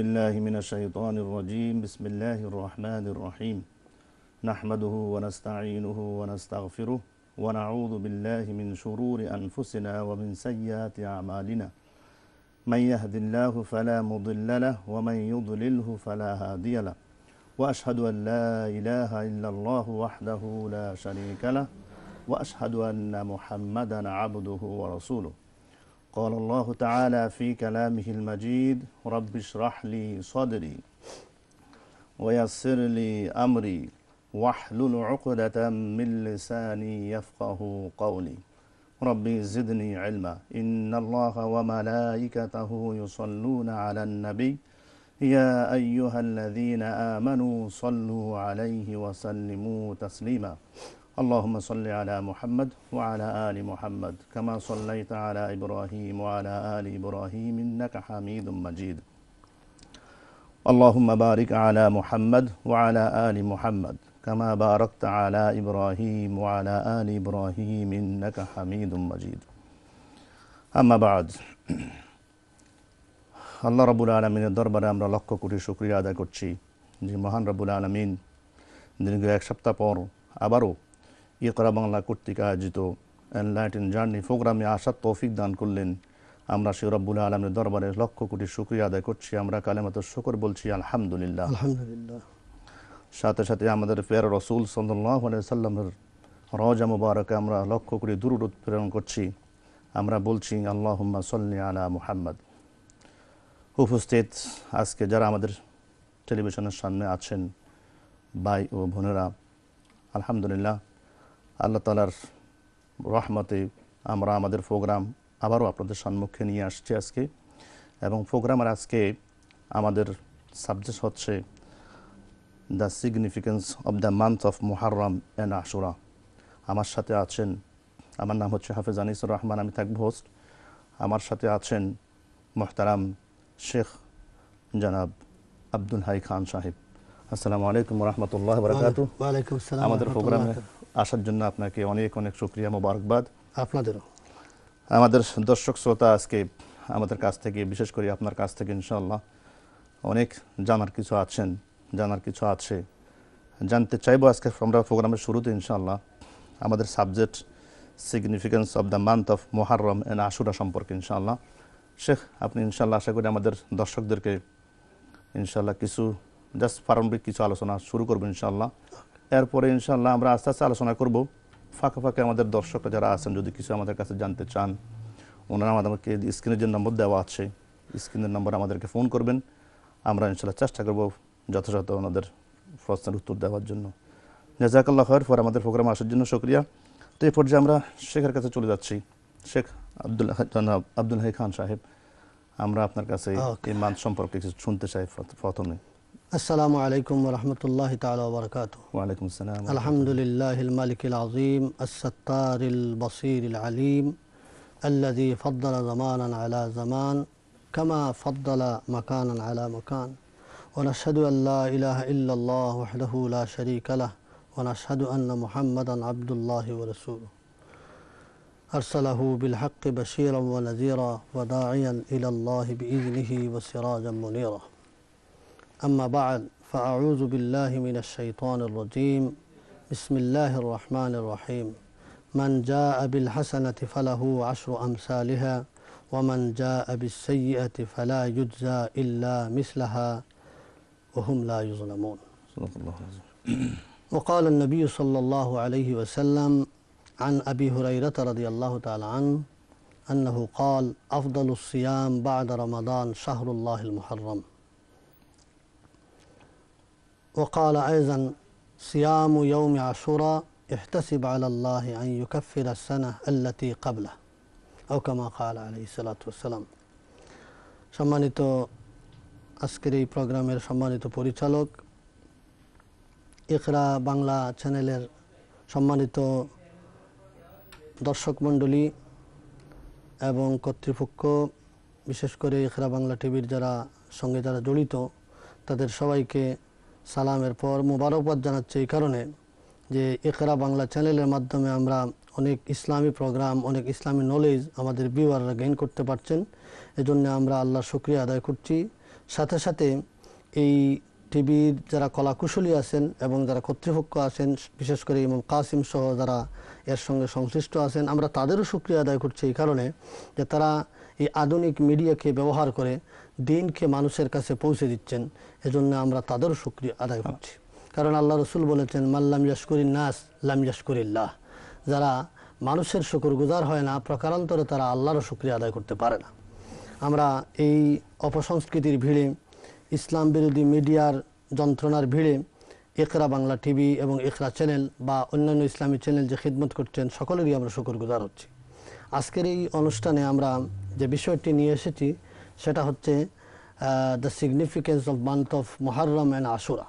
بالله من الشيطان الرجيم بسم الله الرحمن الرحيم نحمده ونستعينه ونستغفره ونعوذ بالله من شرور أنفسنا ومن سيئات أعمالنا من يهد الله فلا مضل له ومن يضلله فلا هادي له وأشهد أن لا إله إلا الله وحده لا شريك له وأشهد أن محمدا عبده ورسوله قال الله تعالى في كلامه المجيد رب اشرح لي صدري ويسر لي أمري واحلل عقدة من لساني يفقه قولي ربي زدني علما إن الله وملائكته يصلون على النبي يا أيها الذين آمنوا صلوا عليه وسلموا تسليما اللهم صل على محمد وعلى آل محمد كما صليت على إبراهيم وعلى آل إبراهيم إنك حميد مجيد اللهم بارك على محمد وعلى آل محمد كما باركت على إبراهيم وعلى آل إبراهيم إنك حميد مجيد أما بعد আল্লাহ রাব্বুল আলামিনের দরবারে আমরা লক্ষ কোটি শুকরিয়া আদায় করছি যে মহান রাব্বুল আলামিন দীর্ঘ এক সপ্তাহ পর আবারও ইকরা বাংলা কর্তৃক আয়োজিত এনলাইটেন্ড জার্নি প্রোগ্রামে আসার তৌফিক দান করলেন। আমরা সেই রব্বুল আলামিনের দরবারে লক্ষ কোটি শুকরিয়া আদায় করছি। আমরা কালেমাতুশ শুকর বলছি আলহামদুলিল্লাহ। আলহামদুলিল্লাহ। সাথে সাথে আমাদের প্রিয় রাসূল সাল্লাল্লাহু আলাইহি ওয়াসাল্লামের রওজা মুবারকে আমরা লক্ষ কোটি দুরূদ প্রেরণ করছি। আমরা বলছি আল্লাহুম্মা সাল্লি আলা মুহাম্মদ। উপস্থিত আজকে যারা আমাদের টেলিভিশনের সামনে আছেন ভাই ও বোনেরা, আলহামদুলিল্লাহ আল্লাহ তাআলার রহমতে আমরা আমাদের প্রোগ্রাম আবারও আপনাদের সম্মুখে নিয়ে আসছি আজকে। এবং প্রোগ্রামের আজকে আমাদের সাবজেক্ট হচ্ছে the significance of the month of Muharram and Ashura. আমার সাথে আছেন, আমার নাম হচ্ছে হাফেজ আনিসুর রহমান, আমি থাকব হোস্ট। আমার সাথে আছেন মোহতারাম শেখ জনাব আব্দুল হাই খান সাহেব। আসসালামু আলাইকুম রহমতুল্লাহ বারাকাতুহু। ওয়ালাইকুম আসসালাম। আমাদের প্রোগ্রামে আসার জন্য আপনাকে অনেক অনেক শুকরিয়া, মোবারকবাদ। আপনাদেরও। আমাদের দর্শক শ্রোতা আজকে আমাদের কাছ থেকে, বিশেষ করে আপনার কাছ থেকে ইনশাআল্লাহ অনেক জানার কিছু আছে, জানতে চাইবো আজকে আমরা প্রোগ্রামের শুরুতে ইনশাআল্লাহ আমাদের subject significance of the month of Muharram and Ashura সম্পর্কে ইনশাআল্লাহ শেখ আপনি ইনশাআল্লাহ আশা করি আমাদের দর্শকদেরকে ইনশাআল্লাহ কিছু জাস্ট প্রারম্ভিক কিছু আলোচনা শুরু করবো ইনশাআল্লাহ। এরপরে ইনশাআল্লাহ আমরা আস্তে আস্তে আলোচনা করব। ফাঁকে ফাঁকে আমাদের দর্শকরা যারা আছেন যদি কিছু আমাদের কাছে জানতে চান, ওনারা আমাদেরকে স্ক্রিনের যে নম্বর দেওয়া আছে স্ক্রিনের নম্বর আমাদেরকে ফোন করবেন। আমরা ইনশাআল্লাহ চেষ্টা করব যথাযথ ওনাদের প্রশ্নের উত্তর দেওয়ার জন্য। জাযাকাল্লাহ খায়র। ফর আমাদের প্রোগ্রামে আসার জন্য শুকরিয়া। তো এই পর্যায়ে আমরা শেখের কাছে চলে যাচ্ছি। শেখ আব্দুল হাই খান সাহেব, আমরা আপনার কাছে এই মান্থ সম্পর্কে কিছু শুনতে চাই প্রথমে। আসসালামু আলাইকুম ওয়া রাহমাতুল্লাহি তাআলা ওয়া বারাকাতুহু। ওয়া আলাইকুম আসসালাম। আলহামদুলিল্লাহিল মালিকিল আযীম আস-সাত্তারিল বাসীরিল আলীম আল্লাযী ফাদ্দালা জামানান আলা জামান কামা ফাদ্দালা মাকানান আলা মাকান ওয়া নাশহাদু আল লা ইলাহা ইল্লাল্লাহ ওয়াহদাহু লা শারীকা লাহ ওয়া নাশহাদু আন্না মুহাম্মাদান আবদুল্লাহি ওয়া রাসূলুহু أرسله بالحق بشيرا ونذيرا وداعيا إلى الله بإذنه وسراجا منيرا أما بعد فأعوذ بالله من الشيطان الرجيم بسم الله الرحمن الرحيم من جاء بالحسنة فله عشر أمثالها ومن جاء بالسيئة فلا يجزى إلا مثلها وهم لا يظلمون. وقال النبي صلى الله عليه وسلم عن أبي هريرة رضي الله تعالى عنه أنه قال أفضل الصيام بعد رمضان شهر الله المحرم. وقال أيضا صيام يوم عاشورا احتسب على الله أن يكفر السنة التي قبله أو كما قال عليه الصلاة والسلام. সম্মানিত আজকের এই প্রোগ্রামের সম্মানিত পরিচালক, ইকরা বাংলা চ্যানেলের সম্মানিত দর্শক মণ্ডলী এবং কর্তৃপক্ষ, বিশেষ করে ইকরা বাংলা টিভির সঙ্গে যারা জড়িত তাদের সবাইকে সালামের পর মোবারকবাদ জানাচ্ছি এই কারণে যে ইকরা বাংলা চ্যানেলের মাধ্যমে আমরা অনেক ইসলামী প্রোগ্রাম, অনেক ইসলামী নলেজ আমাদের ভিউয়াররা গেইন করতে পারছেন। এজন্য আমরা আল্লাহর শুকরিয়া আদায় করছি। সাথে সাথে এই টিভির যারা কলাকুশলী আছেন এবং যারা কর্তৃপক্ষ আছেন, বিশেষ করে ইমাম কাসিম সহ যারা এর সঙ্গে সংশ্লিষ্ট আছেন, আমরা তাদেরও শুকরিয়া আদায় করছি এই কারণে যে তারা এই আধুনিক মিডিয়াকে ব্যবহার করে দিনকে মানুষের কাছে পৌঁছে দিচ্ছেন। এজন্য আমরা তাদেরও শুকরিয়া আদায় করছি। কারণ আল্লাহ রসুল বলেছেন, মাল্লাম ইয়াশকুরিন নাস লাম ইয়াশকুরিল্লাহ, যারা মানুষের শুকরগুজার হয় না, প্রকারান্তরে তারা আল্লাহরও শুকরিয়া আদায় করতে পারে না। আমরা এই অপসংস্কৃতির ভিড়ে, ইসলাম বিরোধী মিডিয়ার যন্ত্রণার ভিড়ে ইকরা বাংলা টিভি এবং ইকরা চ্যানেল বা অন্যান্য ইসলামী চ্যানেল যে খিদমত করছেন, সকলেরই আমরা শুকরগুজার হচ্ছি। আজকের এই অনুষ্ঠানে আমরা যে বিষয়টি নিয়ে এসেছি সেটা হচ্ছে the significance of month of Muharram and Ashura.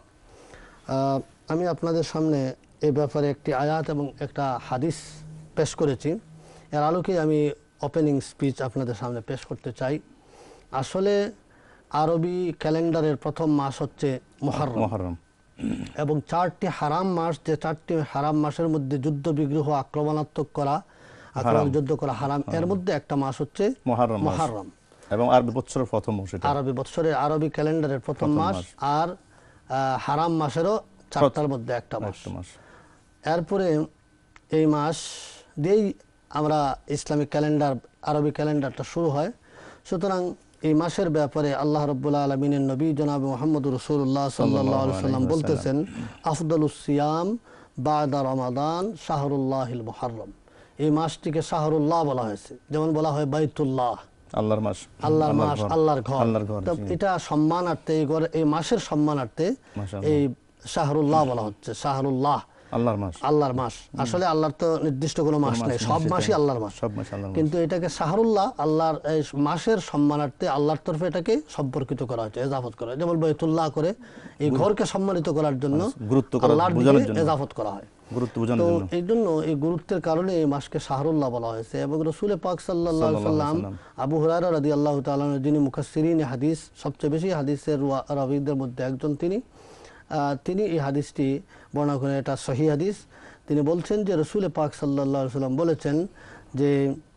আমি আপনাদের সামনে এ ব্যাপারে একটি আয়াত এবং একটা হাদিস পেশ করেছি। এর আলোকে আমি ওপেনিং স্পিচ আপনাদের সামনে পেশ করতে চাই। আসলে আরবি ক্যালেন্ডারের প্রথম মাস হচ্ছে মুহাররম এবং 4টি হারাম মাস, যে 4টি হারাম মাসের মধ্যে যুদ্ধ বিগ্রহ আক্রমণাত্মক করা, যুদ্ধ করা হারাম, এর মধ্যে একটা মাস হচ্ছে মুহাররম এবং আরবি বছরের প্রথম মাস, আরবি বছরের আরবি ক্যালেন্ডারের প্রথম মাস, আর হারাম মাসেরও 4টার মধ্যে একটা মাস। এরপরে এই মাস দিয়েই আমরা ইসলামিক ক্যালেন্ডার, আরবি ক্যালেন্ডারটা শুরু হয়। সুতরাং এই মাসের ব্যাপারে আল্লাহ রাব্বুল আলামিনের নবী জনাব মুহাম্মদুর রাসূলুল্লাহ সাল্লাল্লাহু আলাইহি ওয়াসাল্লাম বলতেছেন, আফদালুস সিয়াম বাদা রমাদান শাহরুল্লাহিল মুহাররম। এই মাসটিকে শাহরুল্লাহ বলা হয়েছে, যেমন বলা হয় বাইতুল্লাহ, আল্লাহর মাস, আল্লাহর মাস, আল্লাহর ঘর। তো এটা সম্মানার্থে, এই মাসের সম্মানার্থে এই শাহরুল্লাহ বলা হচ্ছে। শাহরুল্লাহ আল্লাহর মাস, আল্লাহর মাস। আসলে আল্লাহর তো নির্দিষ্ট কোনো মাস নেই, সব মাসই আল্লাহর মাস, কিন্তু এটাকে শাহরুল্লাহ, আল্লাহর এই মাসের সম্মানার্থে আল্লাহর তরফে এটাকে সম্পর্কিত করা হয়েছে, এজাফত করা হয়। যেমন বাইতুল্লাহ করে এই ঘরকে সম্মানিত করার জন্য আল্লাহর দিকে এজাফত করা হয়। তো এই জন্য এই গুরুত্বের কারণে এই মাসকে শাহরুল্লাহ বলা হয়েছে। এবং রাসূল পাক সাল্লাল্লাহু আলাইহি ওয়াসাল্লাম, আবু হুরায়রা রাদিয়াল্লাহু তাআলা, যিনি মুফাসসিরিন হাদিস, সবচেয়ে বেশি হাদিসের রাবীদের মধ্যে একজন, তিনি এই হাদিসটি বর্ণনা করেন। এটা সহিহ হাদিস। তিনি বলছেন যে রাসূল পাক সাল্লাল্লাহু আলাইহি ওয়াসাল্লাম বলেছেন যে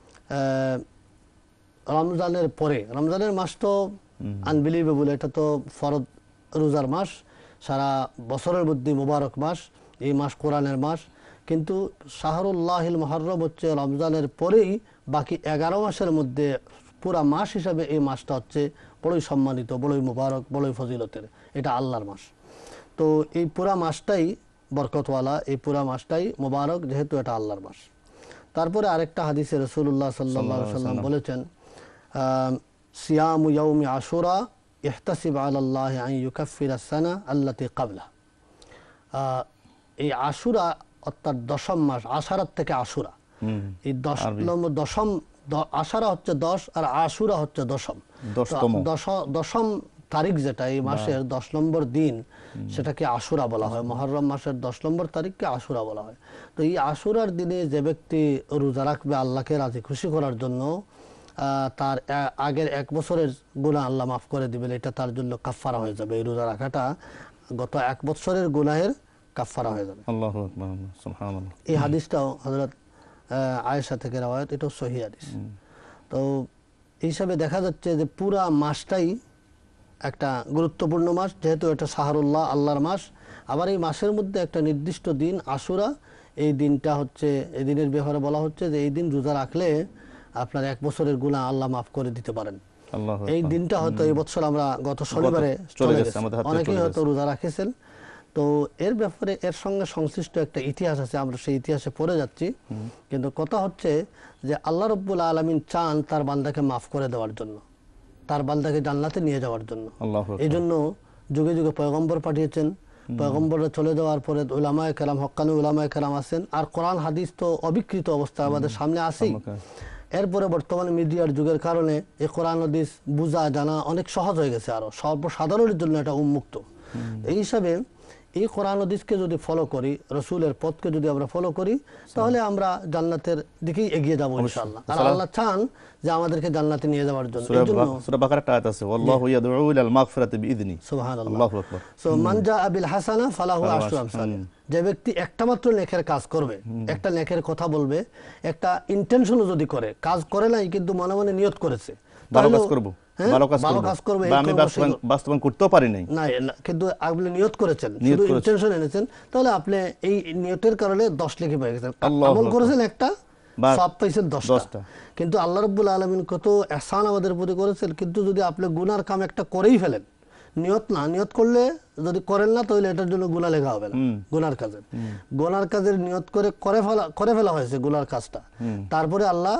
রমজানের পরে, রমজানের মাস তো আনবিলিভেবল, এটা তো ফরজ রোজার মাস, সারা বছরের মধ্যে মুবারক মাস, এই মাস কোরআনের মাস, কিন্তু শাহরুল্লাহিল মুহাররম হচ্ছে রমজানের পরেই বাকি 11 মাসের মধ্যে পুরা মাস হিসাবে এই মাসটা হচ্ছে বড়ই সম্মানিত, বড়ই মুবারক, বড়ই ফজিলতের। এটা আল্লাহর মাস। তো এই পুরা মাসটাই বরকতওয়ালা, এই পুরা মাসটাই মুবারক, যেহেতু এটা আল্লাহর মাস। তারপরে আরেকটা হাদিসে রাসূলুল্লাহ সাল্লাল্লাহু আলাইহি ওয়াসাল্লাম বলেছেন, সিয়ামু ইয়াউমি আশুরা ইহতাসিব আলাল্লাহি আন ইউকাফিরা সানা আল্লাতী ক্বাবলা। এই আশুরা অর্থাৎ দশম মাস, আশারাত থেকে আশুরা, এই দশম, আশারা হচ্ছে 10 আর আশুরা হচ্ছে দশম তারিখ, যেটা এই মাসের 10 নম্বর দিন, সেটাকে আশুরা বলা হয়। মুহররম মাসের 10 নম্বর তারিখকে আশুরা বলা হয়। তো এই আশুরার দিনে যে ব্যক্তি রোজা রাখবে আল্লাহকে রাজি খুশি করার জন্য, তার আগের 1 বছরের গুনাহ আল্লাহ মাফ করে দিবেন। এটা তার জন্য কাফফারা হয়ে যাবে। এই রোজা রাখাটা গত 1 বছরের গুনাহের কাফফারা হয়ে যাবে। আল্লাহু আকবার, সুবহানাল্লাহ। এই হাদিসটাও হযরত আয়েশা থেকে রওয়ায়াত, এটাও সহিহ হাদিস। তো এই হিসাবে দেখা যাচ্ছে যে পুরা মাসটাই একটা গুরুত্বপূর্ণ মাস, যেহেতু এটা শাহরুল্লাহ, আল্লাহর মাস। আবার এই মাসের মধ্যে একটা নির্দিষ্ট দিন আশুরা, এই দিনটা হচ্ছে, এই দিনের ব্যাপারে বলা হচ্ছে যে এই দিন রোজা রাখলে আপনার 1 বছরের গুনাহ আল্লাহ মাফ করে দিতে পারেন। এই দিনটা হয়তো এই বছর আমরা গত শনিবারে চলে গেছে, অনেকেই হয়তো রোজা রাখেছেন। তো এর ব্যাপারে এর সঙ্গে সংশ্লিষ্ট একটা ইতিহাস আছে, আমরা সেই ইতিহাসে পড়ে যাচ্ছি। কিন্তু কথা হচ্ছে যে আল্লাহ রাব্বুল আলামিন চান তার বান্দাকে মাফ করে দেওয়ার জন্য, তার বান্দাকে জান্নাতে নিয়ে যাওয়ার জন্য। এই জন্য যুগে যুগে পয়গম্বর পাঠিয়েছেন। পয়গম্বররা চলে যাওয়ার পরে উলামায়ে কেরাম, হক্কানি উলামায়ে কেরাম আছেন। আর কোরআন হাদিস তো অবিকৃত অবস্থায় আমাদের সামনে আছেই। এরপরে বর্তমানে মিডিয়ার যুগের কারণে এই কোরআন হাদিস বুঝা জানা অনেক সহজ হয়ে গেছে, আরো সর্বসাধারণের জন্য এটা উন্মুক্ত। এই হিসাবে এই কোরআন হাদিসকে যদি ফলো করি, রাসূলের পথকে যদি আমরা ফলো করি, তাহলে আমরা জান্নাতের দিকেই এগিয়ে যাব ইনশাআল্লাহ। আর আল্লাহ চান যে আমাদেরকে জান্নাতে নিয়ে যাওয়ার জন্য। এজন্য সূরা বাকারা আয়াত আছে, আল্লাহু ইয়াদউ ইলাল মাগফিরাতি বিইذনি, সুবহানাল্লাহ, আল্লাহু আকবার। সো মান জাআ বিল হাসানা ফালাহু আশরু আমসালিহা। যে ব্যক্তি একটা মাত্র নেকের কাজ করবে, একটা নেকের কথা বলবে, একটা ইন্টেনশনও যদি করে, কাজ করে নাই কিন্তু মনে মনে নিয়ত করেছে, ভালো কাজ করব, ভালো কাজ করবে বা আমি বাস্তবায়ন করতেও পারি নাই না, কিন্তু আপনি নিয়ত করেছেন, শুধু ইন্টেনশন এনেছেন, তাহলে আপনি এই নিয়তের কারণে 10 নেকি পেয়ে গেছেন। আমল করেছেন একটা, সওয়াব পাইছেন 10টা। কিন্তু আল্লাহ রাব্বুল আলামিন কত ইহসান আমাদের প্রতি করেছেন। কিন্তু যদি আপনি গুনার কাম একটা করেই ফেলেন, নিয়ত করলে যদি করেন না, তাহলে এটার জন্য গুনাহ লেখা হবে না। গুনার কাজের নিয়ত করে ফেলা হয়েছে গুনার কাজটা, তারপরে আল্লাহ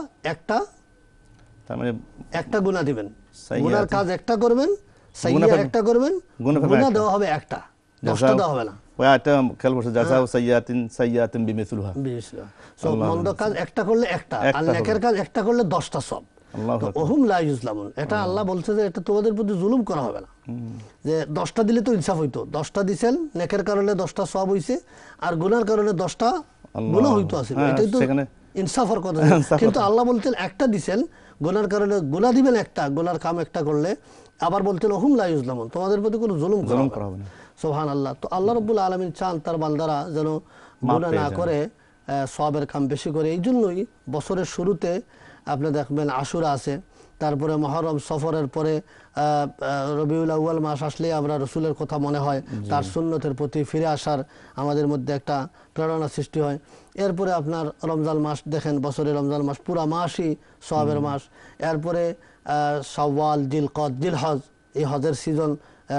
একটা গুনাহ দিবেন। গুনার কাজ একটা করবেন, সাইয়্যা একটা করবেন, গুনাহ দেওয়া হবে একটা, 10টা দেওয়া হবে না। ওই আয়াতটা খেয়াল করছে, জাযাউ সাইয়্যাতিন বিমিসলিহা। সো মন্দ কাজ একটা করলে একটা, আর নেকের কাজ একটা করলে 10টা সওয়াব। ওহুম লা ইউজলামুন, এটা আল্লাহ বলছে যে এটা তোমাদের প্রতি জুলুম করা হবে না। যে 10টা দিলে তো ইনসাফ হইতো, 10টা দিছেন, নেকের কারণে 10টা সওয়াব হইছে, আর গুনার কারণে 10টা গুনাহ হইতো আছে। এটাই তো ইনসাফের কথা। কিন্তু আল্লাহ বলতেন একটা দিছেন, গুনার কারণে গুনাহ দিবেন একটা, গুনার কাম একটা করলে, আবার বলতেন ওহুম লা ইউজলামুন, তোমাদের প্রতি কোনো জুলুম করা হবে না। সুবহানাল্লাহ। তো আল্লাহ রাব্বুল আলামিন চান তার বান্দারা যেন গুনাহ না করে, সওয়াবের কাম বেশি করে। এই জন্যই বছরের শুরুতে আপনি দেখবেন আশুরা আছে, তারপরে মুহররম, সফরের পরে রবিউল আউয়াল মাস আসলে আমরা রসুলের কথা মনে হয়, তার সুন্নতের প্রতি ফিরে আসার আমাদের মধ্যে একটা প্রেরণা সৃষ্টি হয়। এরপরে আপনার রমজান মাস দেখেন, বছরের রমজান মাস পুরা মাসই সওয়াবের মাস। এরপরে শাওয়াল, জিলকদ, জিলহজ, এই হজের সিজন,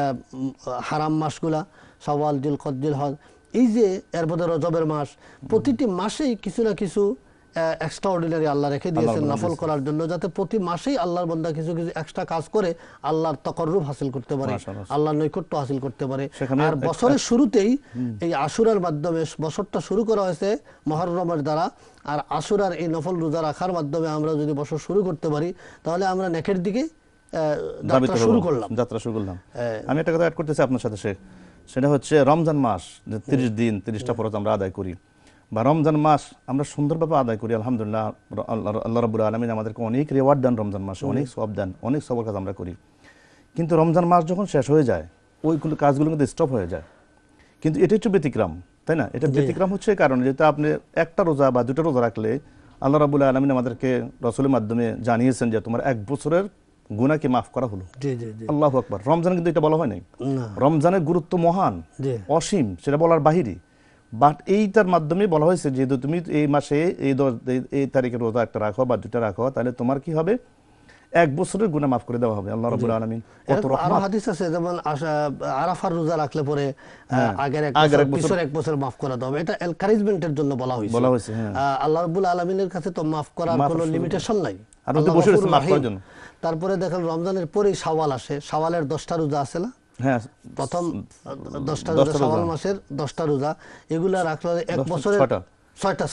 হারাম মাসগুলা শাওয়াল, জিলকদ, জিলহজ, এই যে এরপরে রজবের মাস, প্রতিটি মাসেই কিছু না কিছু এক্সট্রাঅর্ডিনারি আল্লাহ রেখে দিয়েছেন নফল করার জন্য, যাতে প্রতি মাসেই আল্লাহর বান্দা কিছু কিছু এক্সট্রা কাজ করে আল্লাহর তাকাররুব হাসিল করতে পারে, আল্লাহর নৈকট্য হাসিল করতে পারে। আর বছরের শুরুতেই এই আশুরার মাধ্যমে বছরটা শুরু করা হয়েছে মুহররমের দ্বারা, আর আশুরার এই নফল রোজা রাখার মাধ্যমে আমরা যদি বছর শুরু করতে পারি, তাহলে আমরা নেকের দিকে যাত্রা শুরু করলাম। আমি একটা কথা অ্যাড করতেছি আপনার সাথে, সেটা হচ্ছে রমজান মাস 30 দিন 30টা ফরজ আমরা আদায় করি, বা রমজান মাস আমরা সুন্দরভাবে আদায় করি। আলহামদুলিল্লাহ, আল্লাহ রাব্বুল আলামিন আমাদেরকে অনেক রিওয়ার্ড দেন রমজান মাসে, অনেক সওয়াব দেন, অনেক সওয়াবের কাজ আমরা করি। কিন্তু রমজান মাস যখন শেষ হয়ে যায়, ওইগুলো কাজগুলো কিন্তু স্টপ হয়ে যায়। কিন্তু এটা হচ্ছে ব্যতিক্রম, তাই না? এটা ব্যতিক্রম হচ্ছে কারণ যেটা আপনি একটা রোজা বা 2টা রোজা রাখলে আল্লাহ রাব্বুল আলামিন আমাদেরকে রাসূলের মাধ্যমে জানিয়েছেন যে তোমার 1 বছরের গুনাহকে মাফ করা হলো। আল্লাহু আকবার। রমজানে কিন্তু এটা বলা হয় নাই। রমজানের গুরুত্ব মহান, অসীম, সেটা বলার বাহিরে। বাট এইটার মাধ্যমে বলা হয়েছে যে তুমি এই মাসে এই তারিখে রোজা একটা রাখো বা 2টা রাখো, তাহলে তোমার কি হবে? 1 বছরের গুনাহ মাফ করে দেওয়া হবে। আল্লাহ রাব্বুল আলামিন কত রহমত। আরো হাদিস আছে, যেমন আরাফার রোজা রাখলে পরে আগের এক বছর 1 বছর মাফ করে দেওয়া হবে। এটা এনকারেজমেন্টের জন্য বলা হয়েছে। আল্লাহ রাব্বুল আলামিনের কাছে তো মাফ করার কোনো লিমিটেশন নাই, আর যদি বসে মাফ করার জন্য। তারপরে দেখেন রমজানের পরেই শাওয়াল আসে, শাওয়ালের 10টা রোজা আছে না? হ্যাঁ, প্রথম 10টা রোজা, শাওয়াল মাসের 10টা রোজা, এগুলা রাখলে 1 বছরের 6টা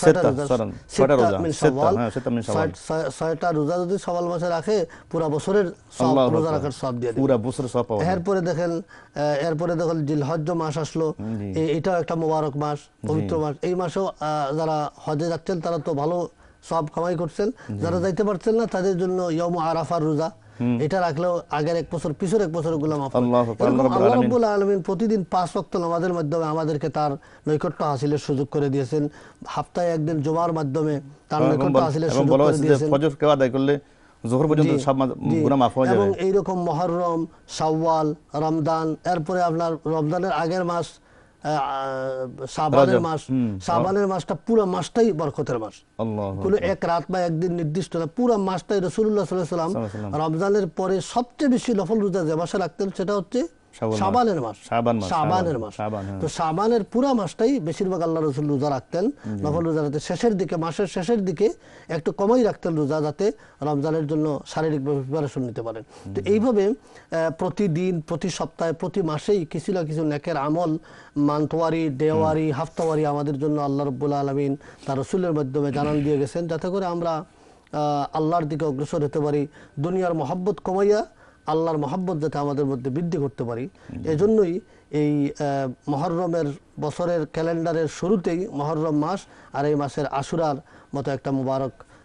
রোজা যদি শাওয়াল মাসে রাখে, পুরো বছরের রোজা রাখার সওয়াব দিয়ে দেবে, পুরো বছরের সওয়াব পাবে। এরপরে দেখেন জিলহজ মাস আসলো, এটাও একটা মোবারক মাস, পবিত্র মাস। এই মাসেও যারা হজে যাচ্ছেন তারা তো ভালো সওয়াব কামাই করছেন, যারা যাইতে পারছেন না তাদের জন্য ইয়াউম আরাফার রোজা, এটা রাখলেও আগের 1 বছর পিছর 1 বছর গুলো মাফ। আল্লাহ রাব্বুল আলামিন প্রতিদিন 5 ওয়াক্ত নামাজের মাধ্যমে আমাদেরকে তার নৈকট্য হাসিলের সুযোগ করে দিয়েছেন। সপ্তাহে একদিন জুমার মাধ্যমে তার নৈকট্য হাসিলের সুযোগ করে দিয়েছেন। ফজর কে আদায় করলে যোহর পর্যন্ত সব গুনাহ মাফ হয়ে যাবে। এবং এই রকম মুহররম, শাওয়াল, রমজান, এরপরে আপনার রমজানের আগের মাস শাবানের মাসটা পুরো মাসটাই বরকতের মাস। কোনো এক রাত বা একদিন নির্দিষ্ট না, পুরো মাসটাই রাসূলুল্লাহ সাল্লাল্লাহু আলাইহি ওয়াসাল্লাম রমজানের পরে সবচেয়ে বেশি নফল রোজা যে মাসে রাখতেন সেটা হচ্ছে শাবানের মাস। তো শাবানের পুরো মাসটাই বেশিরভাগ আল্লাহ রাসূল রোজা রাখতেন, নফল রোজা রাখতেন। শেষের দিকে, মাসের শেষের দিকে একটু কমই রাখতেন রোজা, যাতে রমজানের জন্য শারীরিকভাবে প্রিপারেশন নিতে পারেন। তো এইভাবে প্রতিদিন, প্রতি সপ্তাহে, প্রতি মাসেই কিছু না কিছু নেকের আমল, মান্থওয়ারি, ডেওয়ারি, হাফতাওয়ারি আমাদের জন্য আল্লাহ রাব্বুল আলামিন তার রাসূলের মাধ্যমে জানান দিয়ে গেছেন, যাতে করে আমরা আল্লাহর দিকে অগ্রসর হতে পারি, দুনিয়ার মহব্বত কমাইয়া আল্লাহর মহব্বত যাতে আমাদের মধ্যে বৃদ্ধি করতে পারি। এজন্যই এই মুহররমের বছরের ক্যালেন্ডারের শুরুতেই মুহররম মাস, আর এই মাসের আশুরার মতো একটা মুবারক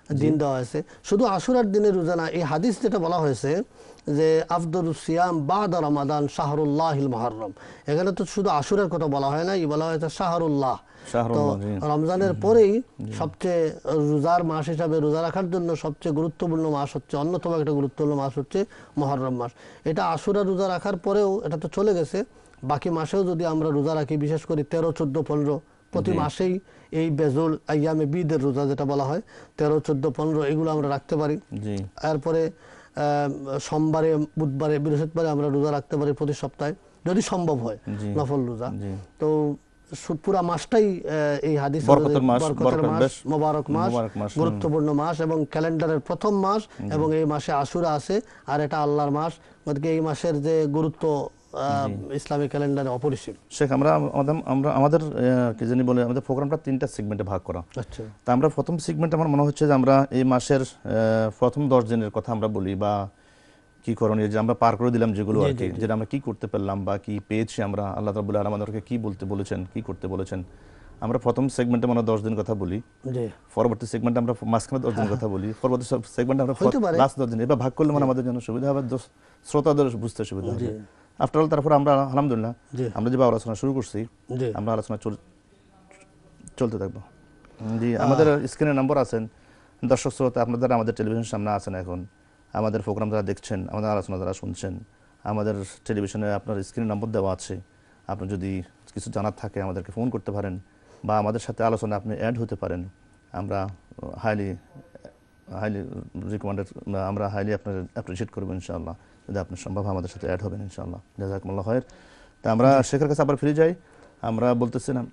দিন দেওয়া হয়েছে। শুধু আশুরার দিনে রোজা না, এই হাদিস যেটা বলা হয়েছে যে আফদলুস সিয়াম বাদা রমাদান শাহরুল্লাহিল মুহাররম, এখানে তো শুধু আশুরার কথা বলা হয় না, এই বলা হয়েছে শাহরুল্লাহ। তো রমজানের পরেই সবচেয়ে রোজার মাস হিসাবে রোজা রাখার জন্য সবচেয়ে গুরুত্বপূর্ণ মাস হচ্ছে, অন্যতম একটা গুরুত্বপূর্ণ মাস হচ্ছে মুহররম মাস। এটা আশুরা রোজা রাখার পরেও এটা তো চলে গেছে, বাকি মাসেও যদি আমরা রোজা রাখি, বিশেষ করে 13, 14, 15 প্রতি মাসেই এই বেজুল আইয়ামে বিদের রোজা যেটা বলা হয় 13, 14, 15 এগুলো আমরা রাখতে পারি। এরপরে সোমবারে, বুধবারে, বৃহস্পতিবারে আমরা রোজা রাখতে পারি প্রতি সপ্তাহে, যদি সম্ভব হয় নফল রোজা। তো পুরা মাসটাই এই হাদিস বরকতের মাস, মোবারক মাস, গুরুত্বপূর্ণ মাস এবং ক্যালেন্ডারের প্রথম মাস, এবং এই মাসে আশুরা আছে আর এটা আল্লাহর মাস। এই মাসের যে গুরুত্ব ইসলামিক ক্যালেন্ডারে অপরিসীম। শেখ, আমাদের কি জানি বলে আমাদের প্রোগ্রামটা 3টা সেগমেন্টে ভাগ করা। আচ্ছা, তা আমরা প্রথম সেগমেন্টে আমার মনে হচ্ছে যে আমরা এই মাসের প্রথম 10 দিনের কথা আমরা বলি, বা কি করণীয়, যে আমরা পার করে দিলাম যেগুলো আর কি, যেটা আমরা কি করতে পারলাম বা কি পেয়েছি আমরা, আল্লাহ রাব্বুল আলামিন আমাদেরকে কি বলতে বলেছেন, কি করতে বলেছেন। আমরা প্রথম সেগমেন্টে আমরা 10 দিন কথা বলি, পরবর্তী সেগমেন্টে আমরা মাঝখানে 10 দিন কথা বলি, পরবর্তী সেগমেন্টে আমরা লাস্ট 10 দিন। এবার ভাগ করলে মানে আমাদের জন্য সুবিধা হবে, শ্রোতাদের বুঝতে সুবিধা হবে। আফটার অল, তারপর আমরা আলহামদুলিল্লাহ আমরা যেভাবে আলোচনা শুরু করছি, আমরা আলোচনা চলতে থাকবো। জি, আমাদের স্ক্রিনে নম্বর আছেন, দর্শক শ্রোতা আপনাদের আমাদের টেলিভিশন সামনে আছেন, এখন আমাদের প্রোগ্রাম যারা দেখছেন, আমাদের আলোচনা যারা শুনছেন, আমাদের টেলিভিশনে আপনার স্ক্রিনে নম্বর দেওয়া আছে। আপনি যদি কিছু জানার থাকে আমাদেরকে ফোন করতে পারেন, বা আমাদের সাথে আলোচনা আপনি অ্যাড হতে পারেন। আমরা হাইলি রিকমেন্ডেড, আমরা হাইলি আপনার অ্যাপ্রিশিয়েট করবো ইনশাআল্লাহ, যদি আপনি সম্ভব আমাদের সাথে অ্যাড হবেন ইনশাআল্লাহ। জাযাকুমুল্লাহ খায়র। তা আমরা শেখের কাছে আবার ফিরে যাই। আমরা বলতেছিলাম,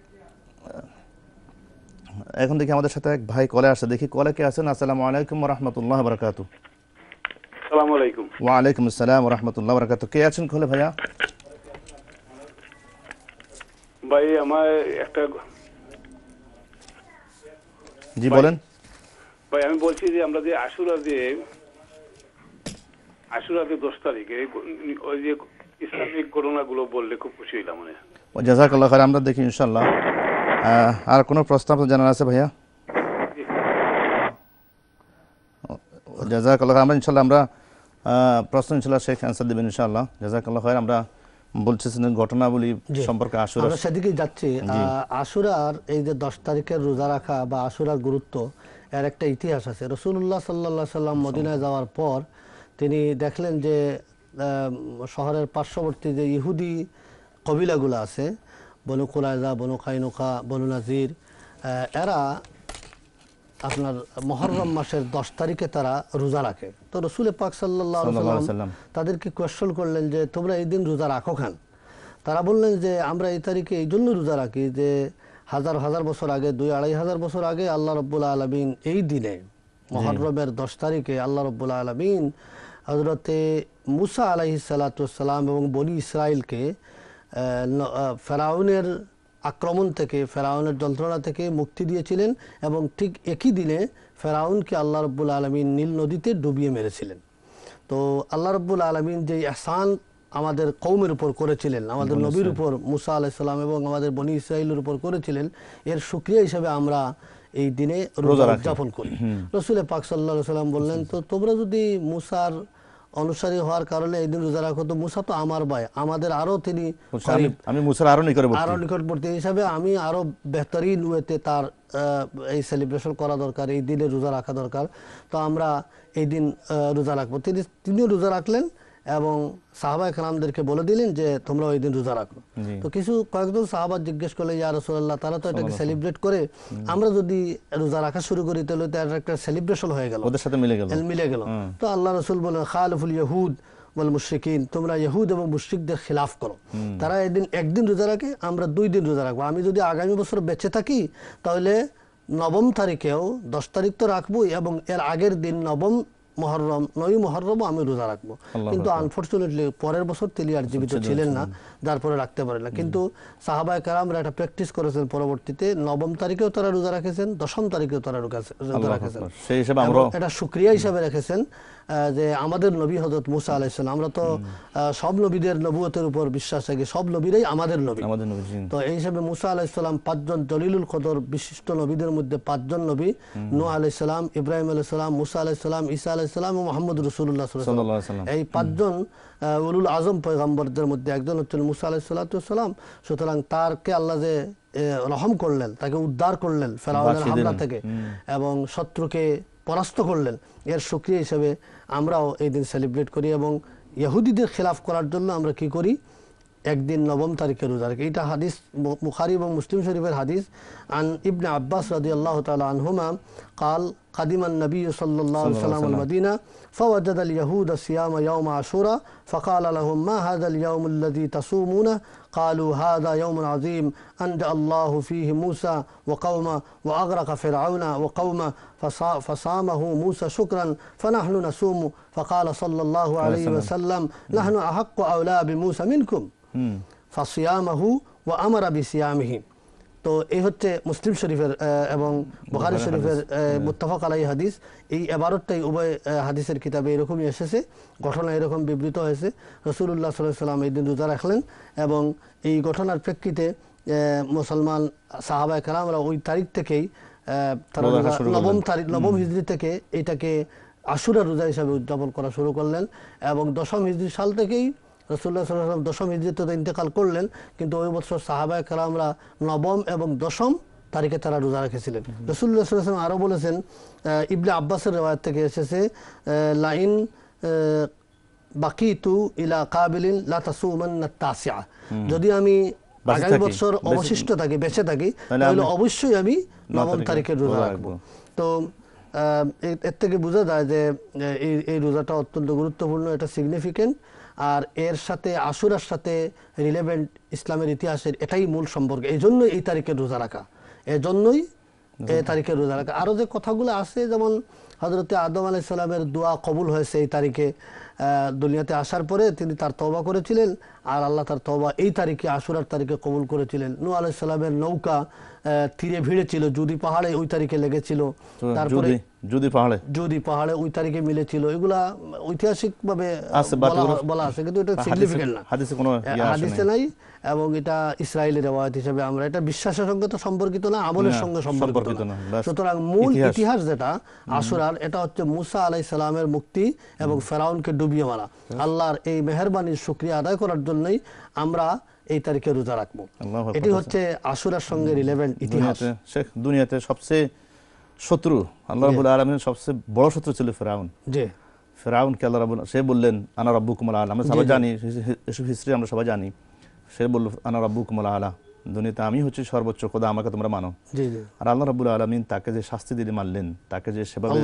এখন দেখি আমাদের সাথে এক ভাই কলে আসছে, দেখি কলে কে আছেন। আসসালামু আলাইকুম ওয়া রাহমাতুল্লাহি ওয়া বারাকাতুহু। আসসালামু আলাইকুম। ওয়া আলাইকুম আসসালাম ওয়া রাহমাতুল্লাহি ওয়া বারাকাতুহু। কে আছেন কলে ভাইয়া? ভাই আমার একটা, জি বলেন ভাই। আমি বলছি যে আমরা যে আশুরাতে 10 তারিখে ওই যে ইসলামিক ঘটনাগুলো বললে খুব খুশি হইলাম। মানে জাযাকাল্লাহ খায়র। আমরা দেখি ইনশাআল্লাহ। আর কোনো প্রস্তাব জানার আছে ভাইয়া? জাযাকাল্লাহ। আমরা ইনশাআল্লাহ আমরা প্রশ্ন ইনশাআল্লাহ শেখ অ্যানসার দেবেন ইনশাআল্লাহ। জাযাকাল্লাহ খায়র। আমরা বলছিলেন ঘটনাবলী সম্পর্কে, আশুরা আমরা সেদিকে যাচ্ছি। আশুরার এই যে 10 তারিখের রোজা রাখা বা আশুরার গুরুত্ব, এর একটা ইতিহাস আছে। রাসূলুল্লাহ সাল্লাল্লাহু আলাইহি সাল্লাম মদিনায় যাওয়ার পর তিনি দেখলেন যে শহরের পার্শ্ববর্তী যে ইহুদি কবিলাগুলো আছে, বনু কুরাইজা, বনু কাইনুকা, বনু নাজির, এরা আপনার মুহররম মাসের 10 তারিখে তারা রোজা রাখে। তো রাসূল পাক সাল্লাল্লাহু আলাইহি সাল্লাম তাদেরকে কোয়েশ্চন করলেন যে তোমরা এই দিন রোজা রাখো কেন? তারা বললেন যে আমরা এই তারিখে এই জন্য রোজা রাখি যে হাজার হাজার বছর আগে, 2-2.5 বছর আগে আল্লাহ রাব্বুল আলামিন এই দিনে মুহররমের 10 তারিখে আল্লাহ রাব্বুল আলামিন হযরতে মুসা আলাইহিস সালাতু ওয়াস সালাম এবং বনি ইসরাইলকে ফেরাউনের আক্রমণ থেকে, ফেরাউনের যন্ত্রণা থেকে মুক্তি দিয়েছিলেন, এবং ঠিক একই দিনে ফেরাউনকে আল্লাহ রাব্বুল আলামিন নীল নদীতে ডুবিয়ে মেরেছিলেন। তো আল্লাহ রাব্বুল আলামিন যে ইহসান আমাদের কওমের উপর করেছিলেন, আমাদের নবীর উপর মুসা আলাইহিস সালাম এবং আমাদের বনি ইসরাইলের উপর করেছিলেন, এর শুকরিয়া হিসেবে আমরা এই দিনে রোজা উদযাপন করি। রাসূল পাক সাল্লাল্লাহু আলাইহি সাল্লাম বললেন, তো তোমরা যদি মুসার অনুসারী হওয়ার কারণে এই দিন রোজা রাখো, তো মুসা তো আমার ভাই, আমাদের আরো তিনি, আমি মুসার আরো নিকটবর্তী হিসাবে আমি আরো বেহতরিন ওয়েতে তার এই সেলিব্রেশন করা দরকার, এই দিনে রোজা রাখা দরকার। তো আমরা এই দিন রোজা রাখবো। তিনিও রোজা রাখলেন এবং সাহাবায়ে কেরামদেরকে বলে দিলেন যে তোমরা ওই দিন রোজা রাখো। তো কয়েকজন সাহাবা জিজ্ঞেস করলেন, ইয়া রাসূলুল্লাহ, তারা তো এটাকে সেলিব্রেট করে, আমরা যদি রোজা রাখা শুরু করি তাহলে তো এটা একটা সেলিব্রেশন হয়ে গেল, ওদের সাথে মিলে গেল। তো আল্লাহ রাসূল বলেন, খালিফুল ইয়াহুদ ওয়াল মুশরিকিন, তোমরা ইহুদ এবং মুশরিকদের খিলাফ করো। তারা একদিন রোজা রাখে, আমরা 2 দিন রোজা রাখবো। আমি যদি আগামী বছর বেঁচে থাকি তাহলে 9 তারিখেও 10 তারিখ তো রাখবোই, এবং এর আগের দিন 9 মুহররম আমি রোজা রাখবো। কিন্তু আনফরচুনেটলি পরের বছর তিনি আর জীবিত ছিলেন না, যার পরে রাখতে পারেন না। কিন্তু সাহাবায়ে কেরামরা এটা প্র্যাকটিস করেছেন, পরবর্তীতে 9 তারিখেও তারা রোজা রেখেছেন, 10 তারিখেও তারা রোজা রেখেছেন, সেই হিসেবে আমরা এটা শুকরিয়া হিসেবে রেখেছেন। যে আমাদের নবী হযরত মুসা আলাইহিস সালাম, আমরা তো সব নবীদের নবুয়তের উপর বিশ্বাস রাখি, সব নবীরাই আমাদের নবী। তো এই হিসাবে মুসা আলাইহিস সালাম 5 জন জলিলুল কদর বিশিষ্ট নবীদের মধ্যে 5 জন নবী, নূহ আলাইহিস সালাম, ইব্রাহিম আলাইহিস সালাম, মুসা আলাইহিস সালাম, ঈসা আলাইহিস সালাম ও মুহাম্মদ রাসূলুল্লাহ সাল্লাল্লাহু আলাইহি ওয়াসাল্লাম, এই 5 জন উলুল আজম পয়গম্বরদের মধ্যে একজন হচ্ছেন মুসা আলাইহিস সালাম। সুতরাং তারকে আল্লাহ যে রহম করলেন, তাকে উদ্ধার করলেন ফেরাউনের হামলা থেকে এবং শত্রুকে পরাস্ত করলেন, এর শুকরিয়া হিসেবে আমরাও এই দিন সেলিব্রেট করি। এবং ইহুদিদের খেলাফ করার জন্য আমরা কি করি, একদিন 9 তারিখে রোজা রাখি। এটা হাদিস বুখারী এবং মুসলিম শরীফের হাদিস। আন ইবনে আব্বাস রাদিয়াল্লাহু তাআলা আনহুমা قال قدم النبي صلى الله عليه وسلم المدينة فوجد اليهود صيام يوم عاشوراء فقال لهم ما هذا اليوم الذي تصومونه قالوا هذا يوم عظيم أنجى الله فيه موسى وقومه وأغرق فرعون وقومه فصامه موسى شكرا فنحن نصوم فقال صلى الله عليه وسلم نحن أحق أولى بموسى منكم فصيامه وأمر بصيامه। তো এই হচ্ছে মুসলিম শরীফের এবং বুখারী শরীফের মুত্তাফাক আলাইহি হাদিস। এই ইবারতটাই উভয় হাদিসের কিতাবে এরকমই এসেছে, ঘটনা এরকম বিবৃত হয়েছে। রাসূলুল্লাহ সাল্লাল্লাহু আলাইহি ওয়াসাল্লাম এই দিন রোজা রাখলেন এবং এই ঘটনার প্রেক্ষিতে মুসলমান সাহাবায়ে কেরামরা ওই তারিখ থেকেই তারা 9 হিজরি থেকে এটাকে আশুরা রোজা হিসাবে উদযাপন করা শুরু করলেন এবং 10 হিজরি সাল থেকেই রাসূলুল্লাহ সাল্লাল্লাহু আলাইহি ওয়াসাল্লাম 10 হিজরিতে ইন্তেকাল করলেন, কিন্তু ওই বছর সাহাবায়ে কেরামরা 9 এবং 10 তারিখে তারা রোজা রেখেছিলেন। রাসূলুল্লাহ সাল্লাল্লাহু আলাইহি ওয়াসাল্লাম আরো বলেছেন, ইবনে আব্বাসের রিওয়ায়াত থেকে এসেছে, লাইন বাকিতু ইলা কাবিলিন লা তাসুমান্না তাসিআ, যদি আমি আগামী বছর অবশিষ্ট থাকি, বেঁচে থাকি, তাহলে অবশ্যই আমি 9 তারিখের রোজা রাখব। তো এর থেকে বোঝা যায় যে এই রোজাটা অত্যন্ত গুরুত্বপূর্ণ, এটা সিগনিফিকেন্ট। আর এর সাথে আশুরার সাথে রিলেভেন্ট ইসলামের ইতিহাসের এটাই মূল সম্পর্ক। এই জন্যই এই তারিখের রোজা রাখা, এজন্যই এই তারিখের রোজা রাখা। আরও যে কথাগুলো আছে, যেমন হযরতে আদম আলাইহিস সালামের দোয়া কবুল হয়েছে এই তারিখে, দুনিয়াতে আসার পরে তিনি তার তওবা করেছিলেন, আর আল্লাহ তার তওবা এই তারিখে আশুরার তারিখে কবুল করেছিলেন। নূহ আলাইহিস সালামের নৌকা তীরে ভিড়ে ছিল, জুদি পাহাড়ে ওই তারিখে লেগেছিল, তারপরে জুদি পাহাড়ে ওই তারিখে মিলেছিল। এগুলা ঐতিহাসিকভাবে বলা আছে, কিন্তু এটা সিগনিফিকেন্ট না, হাদিসে নাই। এবং এটা ইসরায়েলের রিওয়ায়াত হিসেবে আমরা, এটা বিশ্বাসের সঙ্গে তো সম্পর্কিত না, আমলের সঙ্গে সম্পর্কিত না। সুতরাং মূল ইতিহাস যেটা আশুরার, এটা হচ্ছে মুসা আলাইহিস সালামের মুক্তি এবং ফেরাউনকে ডুবিয়ে মারা। আল্লাহর এই মেহেরবানির শুকরিয়া আদায় করার জন্যই আমরা এই তারিখে রোজা রাখবো। এটি হচ্ছে আশুরার সঙ্গে রিলেভেন্ট ইতিহাস। শেখ, দুনিয়াতে সবচেয়ে শত্রু, আল্লাহ রাব্বুল আলামিনের সবচেয়ে বড় শত্রু ছিল ফেরাউন। জি, ফেরাউনকে আল্লাহ রাব্বুল, সে বললেন আনা রাব্বুকুমুল আ'লা, আমরা সবাই জানি, এসব হিস্ট্রি আমরা সবাই জানি। সে বলল আনা রাব্বুকুমুল আ'লা, দুনিয়াতে আমি হচ্ছে সর্বোচ্চ খোদা, আমাকে তোমরা মানো। আর আল্লাহ রাব্বুল আলামিন তাকে যে শাস্তি দিয়ে মারলেন, তাকে যে সেভাবে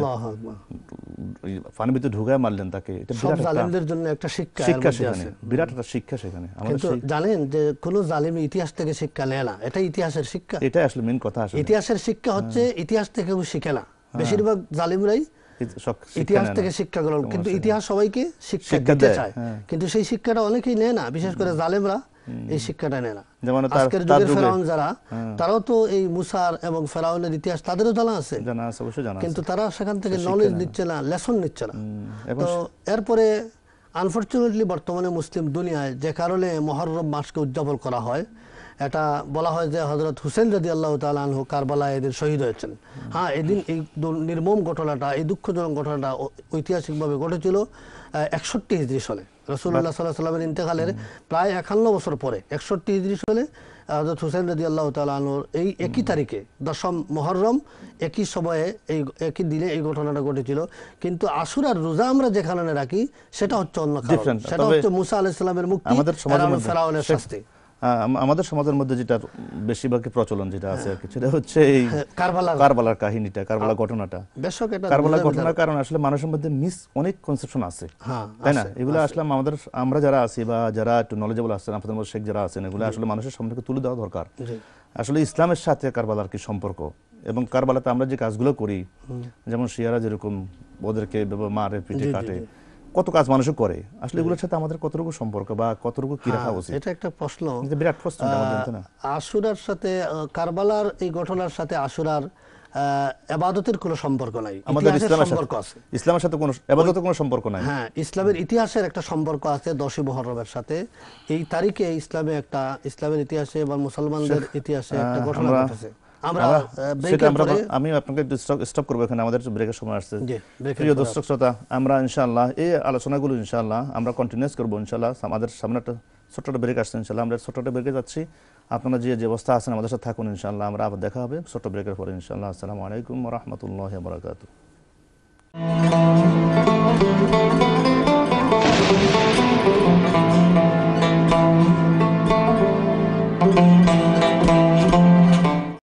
পানির ভিতরে ঢুকায় মারলেন, তাকে এটা বিরাট জালিমদের জন্য একটা শিক্ষা, সেখানে বিরাট একটা শিক্ষা। সেখানে কিন্তু জানেন যে কোন জালিম ইতিহাস থেকে শিক্ষা নেয় না, এটা ইতিহাসের শিক্ষা। এটা আসলে মেইন কথা। আসলে ইতিহাসের শিক্ষা হচ্ছে ইতিহাস থেকে শিখে না, বেশিরভাগ জালিমরাই ইতিহাস থেকে শিক্ষা গ্রহণ, কিন্তু ইতিহাস সবাইকে শিক্ষা দিতে চায়, কিন্তু সেই শিক্ষাটা অনেকেই নেয় না, বিশেষ করে জালিমরা এই শিক্ষাটা নেয় না। আজকের যুগের ফেরাউন যারা, তারাও তো এই মুসার এবং ফেরাউনের ইতিহাস তাদেরও জানা আছে, কিন্তু তারা সেখান থেকে নলেজ নিচ্ছে না, লেসন নিচ্ছে না। তো এরপরে আনফরচুনেটলি বর্তমানে মুসলিম দুনিয়ায় যে কারণে মুহররম মাসকে উদযাপন করা হয়, এটা বলা হয় যে হযরত হুসেন রাদিয়াল্লাহু তাআলা আনহু কারবালায় এদিন শহীদ হয়েছেন। হ্যাঁ, এদিন এই নির্মম ঘটনাটা, এই দুঃখজনক ঘটনাটা ঐতিহাসিকভাবে ঘটেছিল 61 হিজরি সালে, রাসূলুল্লাহ সাল্লাল্লাহু আলাইহি ওয়াসাল্লামের ইন্তেকালের প্রায় 51 বছর পরে 61 হিজরি সালে হযরত হুসেন রাদিয়াল্লাহু তাআলা আনহুর এই একই তারিখে 10ম মুহররম, একই সময়ে এই একই দিনে এই ঘটনাটা ঘটেছিল। কিন্তু আশুরার রোজা আমরা যে কারণে রাখি সেটা হচ্ছে অন্য কারণ, সেটা হচ্ছে মুসা আলাইহিস সালামের মুক্তি, ফেরাউনের শাস্তি। আমাদের সমাজের মধ্যে যেটা বেশিরভাগই প্রচলন যেটা আছে, সেটা হচ্ছে এই কারবালার কাহিনীটা, কারবালা ঘটনাটা। কারবালা ঘটনার কারণে আসলে মানুষের মধ্যে অনেক কনসেপশন আছে, তাই না? এগুলো আসলে আমরা যারা আছি বা যারা একটু নলেজেবল আছেন, আপনাদের মধ্যে শেখ যারা আছেন, এগুলো আসলে মানুষের সামনে তুলে দেওয়া দরকার। আসলে ইসলামের সাথে কারবালার কি সম্পর্ক, এবং কারবালাতে আমরা যে কাজগুলো করি, যেমন শিয়ারা যেরকম ওদেরকে মারে, পিঠে কাটে, কত কাজ মানুষ করে, আসলে এগুলোর সাথে আমাদের কতটুকু সম্পর্ক বা কতটুকু কি রাখা উচিত? এটা একটা প্রশ্ন, বিরাট প্রশ্ন। আশুরার সাথে, কারবালার এই ঘটনার সাথে আশুরার ইবাদতের কোনো সম্পর্ক নাই, আমাদের ইতিহাসের সম্পর্ক আছে। ইসলামের সাথে কোনো ইবাদতের কোনো সম্পর্ক নাই। হ্যাঁ, ইসলামের ইতিহাসের একটা সম্পর্ক আছে 10ই মুহররমের সাথে। এই তারিখে ইসলামে একটা, ইসলামের ইতিহাসে বা মুসলমানদের ইতিহাসে একটা ঘটনা ঘটেছে। আমি আপনাকে স্টপ করবো এখানে, আমাদের ব্রেকের সময় আসছে। প্রিয় দর্শক শ্রোতা, আমরা ইনশাআল্লাহ এই আলোচনাগুলো ইনশাআল্লাহ আমরা কন্টিনিউস করবো ইনশাআল্লাহ। আমাদের সামনে একটা ছোট্ট ব্রেক আসছে ইনশাআল্লাহ, আমরা ছোট্ট ব্রেকে যাচ্ছি। আপনারা যে অবস্থা আছেন আমাদের সাথে থাকুন ইনশাআল্লাহ। আমরা আবার দেখা হবে ছোট্ট ব্রেকের পরে ইনশাআল্লাহ। আসসালামু আলাইকুম ওয়া রাহমাতুল্লাহি ওয়া বারাকাতুহু।